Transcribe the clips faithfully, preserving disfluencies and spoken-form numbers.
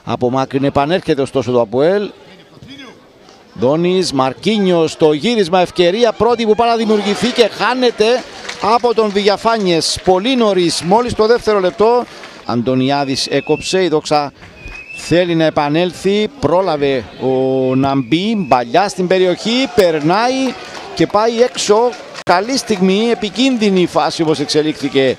Από μάκριν επανέρχεται ωστόσο το ΑΠΟΕΛ. Δόνης, Μαρκίνιος, το γύρισμα, ευκαιρία πρώτη που πάει να δημιουργηθεί και χάνεται από τον Βηγιαφάνιες πολύ νωρίς, μόλις το δεύτερο λεπτό. Αντωνιάδης έκοψε, η Δόξα θέλει να επανέλθει, πρόλαβε ο Ναμπί, μπαλιά στην περιοχή, περνάει και πάει έξω. Καλή στιγμή, επικίνδυνη φάση όπως εξελίχθηκε.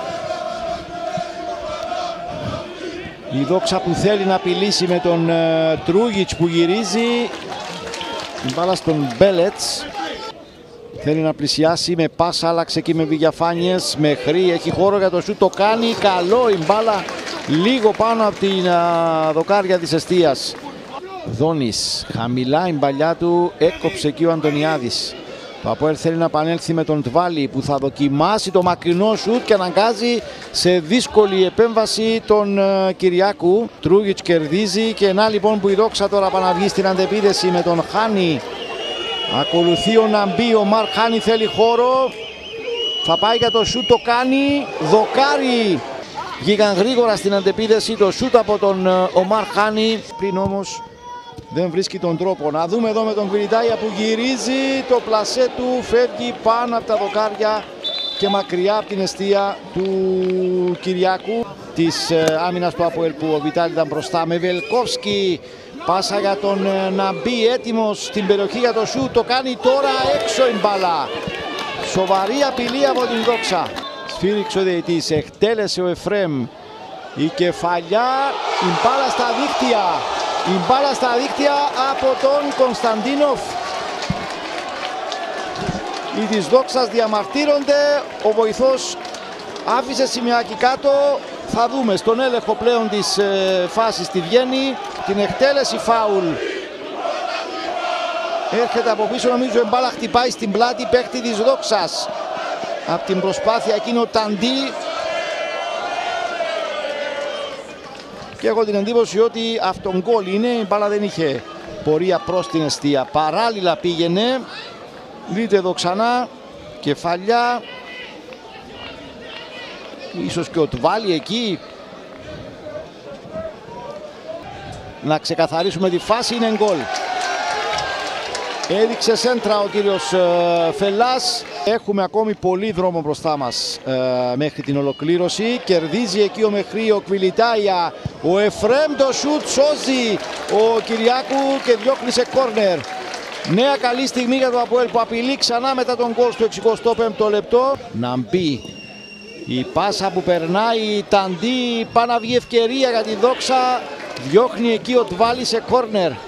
Η Δόξα που θέλει να απειλήσει με τον uh, Τρούγιτς που γυρίζει. Η μπάλα στον Μπέλετς. Θέλει να πλησιάσει με πάσα, άλλαξε εκεί με Βηγιαφάνιες. Μέχρι έχει χώρο για το σούτ, το κάνει. Καλό η μπάλα λίγο πάνω από την uh, δοκάρια της εστίας. Δόνης, χαμηλά η μπαλιά του, έκοψε εκεί ο Αντωνιάδης. Το ΑΠΟΕΛ θέλει να επανέλθει με τον Τβάλι που θα δοκιμάσει το μακρινό σουτ και αναγκάζει σε δύσκολη επέμβαση τον uh, Κυριάκου. Τρούγιτς κερδίζει και να λοιπόν που η Δόξα τώρα παναβγεί στην αντεπίδεση με τον Χάνι. Ακολουθεί ο Ναμπί, ο Μαρ Χάνι θέλει χώρο. Θα πάει για το σουτ, το κάνει. Δοκάρι. Βγήκαν γρήγορα στην αντεπίδεση το σουτ από τον uh, Ομάρ Χάνι. Πριν όμως δεν βρίσκει τον τρόπο. Να δούμε εδώ με τον Κβιλιτάια που γυρίζει. Το πλασέ του φεύγει πάνω από τα δοκάρια και μακριά από την εστία του Κυριάκου της ε, άμυνας του ΑΠΟΕΛ που ο Βιτάλ ήταν μπροστά. Με Βελκόφσκι, πάσα για τον ε, Ναμπί, έτοιμος στην περιοχή για το σουτ. Το κάνει τώρα, έξω η μπάλα. Σοβαρή απειλή από την Δόξα. Σφύριξε ο διαιτητής, εκτέλεσε ο Εφρέμ. Η κεφαλιά, η μπάλα στα δίκτυα. Η μπάλα στα δίκτυα από τον Κωνσταντίνοφ. Οι της Δόξας διαμαρτύρονται. Ο βοηθός άφησε σημειάκι κάτω. Θα δούμε στον έλεγχο πλέον της ε, φάσης τη βγαίνει. Την εκτέλεση φάουλ. Έρχεται από πίσω, νομίζω η μπάλα χτυπάει στην πλάτη παίκτη της Δόξας. Από την προσπάθεια εκείνο Ταντί. Και έχω την εντύπωση ότι αυτόν γκολ είναι, η μπάλα δεν είχε πορεία προς την εστία. Παράλληλα πήγαινε, δείτε εδώ ξανά, κεφαλιά. Ίσως και ο Τβάλι εκεί. Να ξεκαθαρίσουμε τη φάση, είναι γκολ. Έδειξε σέντρα ο κύριος ε, Φελάς. Έχουμε ακόμη πολύ δρόμο μπροστά μας ε, μέχρι την ολοκλήρωση. Κερδίζει εκεί ο Μεχρή, ο Κβιλιτάια. Ο Εφρέμ το σουτ σώζει ο Κυριάκου και διώχνει σε κόρνερ. Νέα καλή στιγμή για το ΑΠΟΕΛ που απειλεί ξανά μετά τον γκολ στο εξηκοστό πέμπτο λεπτό. Ναμπί. Η πάσα που περνάει, Ταντί, πάει να βγει ευκαιρία για τη Δόξα. Διώχνει εκεί ο Τβάλι σε κόρνερ.